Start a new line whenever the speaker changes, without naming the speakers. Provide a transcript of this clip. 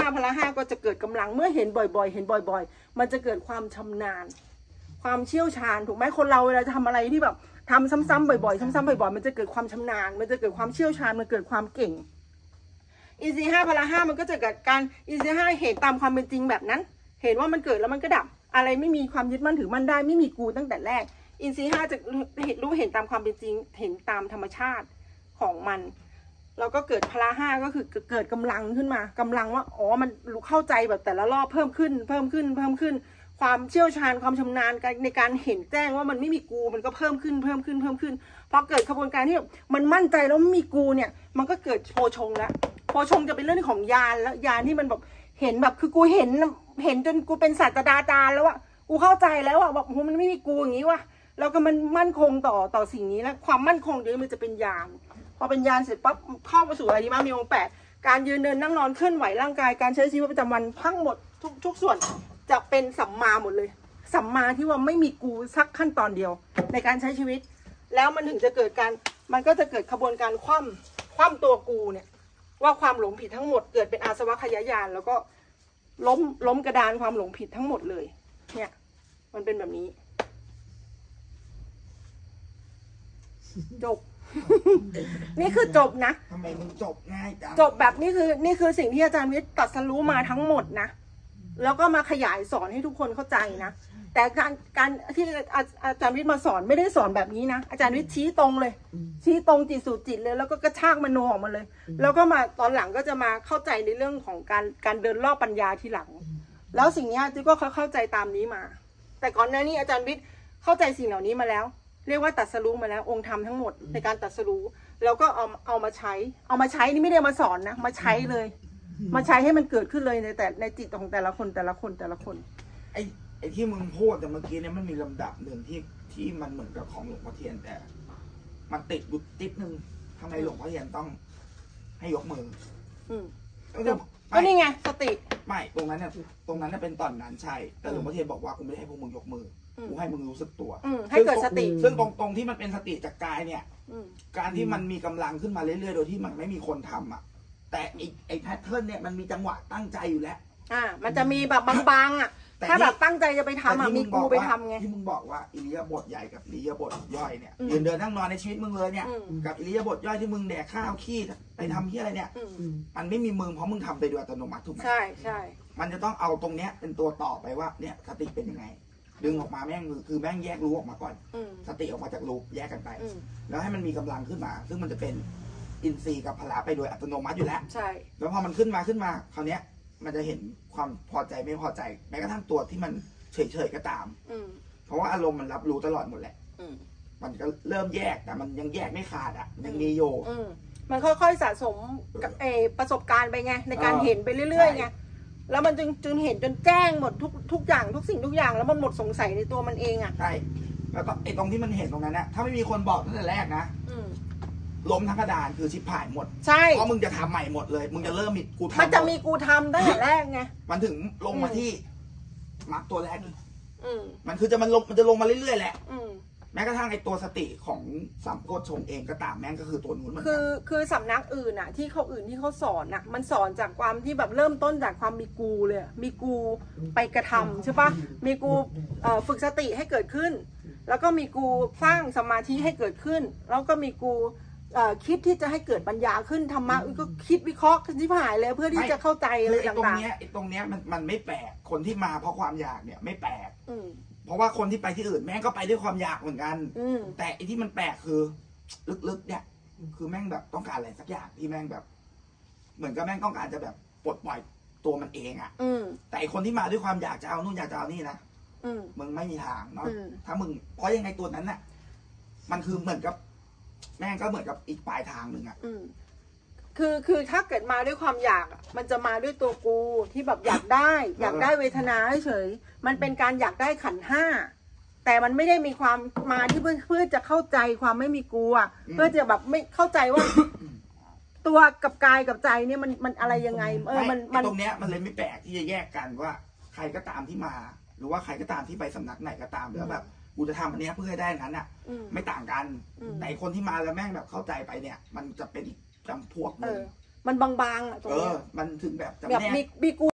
พละห้าก็จะเกิดกำลังเมื่อเห็นบ่อยๆเห็นบ่อยๆมันจะเกิดความชำนาญความเชี่ยวชาญถูกไหมคนเราเวลาจะทำอะไรที่แบบทำซ้ำๆบ่อยๆซ้ำๆบ่อยๆมันจะเกิดความชำนาญมันจะเกิดความเชี่ยวชาญมันเกิดความเก่งอินทรีย์5พละ5มันก็จะเกิดการอินทรีย์5เห็นตามความเป็นจริงแบบนั้นเห็นว่ามันเกิดแล้วมันก็ดับอะไรไม่มีความยึดมั่นถือมั่นได้ไม่มีกูตั้งแต่แรกอินทรีย์5จะเห็นตามความเป็นจริงเห็นตามธรรมชาติของมันแล้วก็เกิดพละ5ก็คือเกิดกำลังขึ้นมากำลังว่าอ๋อมันเข้าใจแบบแต่ละรอบเพิ่มขึ้นความเชี่ยวชาญความชำนาญในการเห็นแจ้งว่ามันไม่มีกูมันก็เพิ่มขึ้นพอเกิดกระบวนการที่มันมั่นใจแล้วไม่มีกูเนี่ยมันก็เกิดโพชงแล้วโพชงจะเป็นเรื่องของญาณแล้วญาณที่มันแบบเห็นแบบคือกูเห็นจนกูเป็นศาสตราจารย์แล้วอะกูเข้าใจแล้วอะแบบโหมันไม่มีกูอย่างนี้ว่ะแล้วก็มันมั่นคงต่อสิ่งนี้แล้วความมั่นคงเดี๋ยวมันจะเป็นญาณพอเป็นญาณเสร็จปั๊บเข้าไปสู่อริยมรรคมีองค์8การยืนเดินนั่งนอนเคลื่อนไหวร่างกายการใช้ชีวิตประจำวันทั้งหมดทุกส่วนจะเป็นสัมมาหมดเลยสัมมาที่ว่าไม่มีกูสักขั้นตอนเดียวในการใช้ชีวิตแล้วมันถึงจะเกิดการมันก็จะเกิดขบวนการคว่ำตัวกูเนี่ยว่าความหลงผิดทั้งหมดเกิดเป็นอาสวะขยายานแล้วก็ล้มกระดานความหลงผิดทั้งหมดเลยเนี่ยมันเป็นแบบนี้จบ นี่คือจบนะ
ทำไมมึงจบง่ายจัง
จบแบบนี่คือสิ่งที่อาจารย์วิทย์ตรัสรู้มาทั้งหมดนะแล้วก็มาขยายสอนให้ทุกคนเข้าใจนะแต่การที่อาจารย์วิทย์มาสอนไม่ได้สอนแบบนี้นะอาจารย์วิทย์ชี้ตรงเลยชี้ตรงจิตสู่จิตเลยแล้วก็กระชากมโนออกมาเลยแล้วก็มาตอนหลังก็จะมาเข้าใจในเรื่องของการเดินรอบปัญญาทีหลังแล้วสิ่งนี้จิ๊กก็เข้าใจตามนี้มาแต่ก่อนหน้านี้อาจารย์วิทย์เข้าใจสิ่งเหล่านี้มาแล้วเรียกว่าตรัสรู้มาแล้วองค์ธรรมทั้งหมดในการตรัสรู้แล้วก็เอามาใช้นี่ไม่ได้มาสอนนะมาใช้เลยมาใช้ให้มันเกิดขึ้นเลยในจิตของแต่ละคน
ไอ้ที่มึงพูดแต่เมื่อกี้เนี่ยมันมีลำดับหนึ่งที่มันเหมือนกับของหลวงพ่อเทียนแต่มันติดอยู่ติดนึงทำไมหลวงพ่อเทียนต้องให้ยกมือ
ก็นี่ไงสติ
ไม่ตรงนั้นเนี่ยเป็นตอนนั้นใช่แต่หลวงพ่อเทียนบอกว่ากูไม่ได้ให้พวกมึงยกมือกูให้มึงรู้สึกตัว
ให้เกิดสติ
ซึ่งตรงที่มันเป็นสติจากกายเนี่ยการที่มันมีกำลังขึ้นมาเรื่อยๆโดยที่มันไม่มีคนทำอ่ะแต่ไอ้แพทเทิร์นเนี่ยมันมีจังหวะตั้งใจอยู่แล้ว
มันจะมีแบบบางๆอ่ะถ้าแบบตั้งใจจะไปทำมีกูไปทำไง
ที่มึงบอกว่าอิริยาบถใหญ่กับอิริยาบถย่อยเนี่ยยืนเดินนั่งนอนในชีวิตมึงเลยเนี่ยกับอิริยาบถย่อยที่มึงแดกข้าวขี้ไปทำที่อะไรเนี่ยมันไม่มีมึงเพราะมึงทำไปโดยอัตโนมัติถูกไหม
ใช่
มันจะต้องเอาตรงเนี้ยเป็นตัวต่อไปว่าเนี่ยสติเป็นยังไงดึงออกมาแม่งคือแม่งแยกรู้ออกมาก่อนสติออกมาจากรูปแยกกันไปแล้วให้มันมีกำลังขึ้นมาซึ่งมันจะเป็นอินทรีย์กับพละไปโดยอัตโนมัติอยู่แล้ว
ใช่
แล้วพอมันขึ้นมาคราวเนี้ยมันจะเห็นความพอใจไม่พอใจแม้กระทั่งตัวที่มันเฉยๆก็ตามเพราะว่าอารมณ์มันรับรู้ตลอดหมดแหละมันก็เริ่มแยกแต่มันยังแยกไม่ขาดอ่ะยังมีโย
มันค่อยๆสะสมกับประสบการณ์ไปไงในการเห็นไปเรื่อยๆไงแล้วมันจึงเห็นจนแจ้งหมดทุกอย่างทุกสิ่งทุกอย่างแล้วมันหมดสงสัยในตัวมันเองอ่ะ
ใช่แล้วก็ไอ้ตรงที่มันเห็นตรงนั้นนะถ้าไม่มีคนบอกตั้งแต่แรกนะล้มทั้งกระดานคือชิบหายหมด
ใช่
เพราะมึงจะทำใหม่หมดเลยมึงจะเริ่มมีกูทำ
มันจะมีกูทำตั้งแต่แรกไง
มันถึงลงมาที่มาร์กตัวแรกมันคือมันจะลงมาเรื่อยๆแหละแม้กระทั่งไอ้ตัวสติของสามโพชฌงค์เองก็ตามแม่งก็คือตัวนู้นเหมือนกัน
คือสำนักอื่นน่ะที่เขาสอนน่ะมันสอนจากความที่แบบเริ่มต้นจากความมีกูเลยมีกูไปกระทำใช่ปะมีกูฝึกสติให้เกิดขึ้นแล้วก็มีกูสร้างสมาธิให้เกิดขึ้นแล้วก็มีกูคิดที่จะให้เกิดปัญญาขึ้นธรรมะก็คิดวิเคราะห์ที่ผ่านเลยเพื่อที่จะเข้าใจอะไรต่าง
ๆตรงเนี้ยมันไม่แปลกคนที่มาเพราะความอยากเนี่ยไม่แปลกเพราะว่าคนที่ไปที่อื่นแม่งก็ไปด้วยความอยากเหมือนกันแต่ไอ้ที่มันแปลกคือลึกๆเนี่ยคือแม่งแบบต้องการอะไรสักอย่างที่แม่งแบบเหมือนกับแม่งต้องการจะแบบปลดปล่อยตัวมันเองอ่ะแต่คนที่มาด้วยความอยากจะเอานู่นอยากจะเอานี่นะมึงไม่มีทางเนาะถ้ามึงเพราะยังไงตัวนั้นน่ะมันคือเหมือนกับแม่งก็เหมือนกับอีกปลายทางหนึ่งอ่ะ
คือถ้าเกิดมาด้วยความอยากมันจะมาด้วยตัวกูที่แบบอยากได้เวทนาเฉยมันเป็นการอยากได้ขันธ์ห้าแต่มันไม่ได้มีความมาที่เพื่อจะเข้าใจความไม่มีกูอ่ะเพื่อจะแบบไม่เข้าใจว่า ตัวกับกายกับใจเนี่ยมันอะไรยังไง
มันตรงเนี้ยมันเลยไม่แปลกที่จะแยกกันว่าใครก็ตามที่มาหรือว่าใครก็ตามที่ไปสำนักไหนก็ตามแล้วแบบกูจะทำอันนี้เพื่อให้ได้นั้นอ่ะไม่ต่างกันแต่คนที่มาแล้วแม่งแบบเข้าใจไปเนี่ยมันจะเป็นอีกจำพวกนึง
มันบางๆอ่ะตรงเนี้ย
มันถึงแบบจำ
แบบ
แนก
มีกู